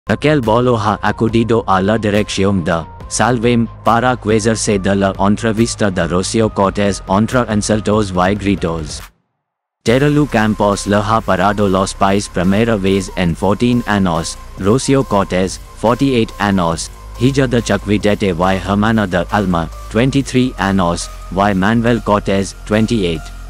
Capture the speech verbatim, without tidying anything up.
Aquel bolo ha acudido a la dirección de Salvem para quejarse de la entrevista de Rocio Cortés entre insultos y gritos. Terelu Campos le ha parado los pies primera vez en fourteen años. Rocio Cortés, forty-eight años. Hija de Chakvidete y hermana de Alma, twenty-three años. Y Manuel Cortés, twenty-eight.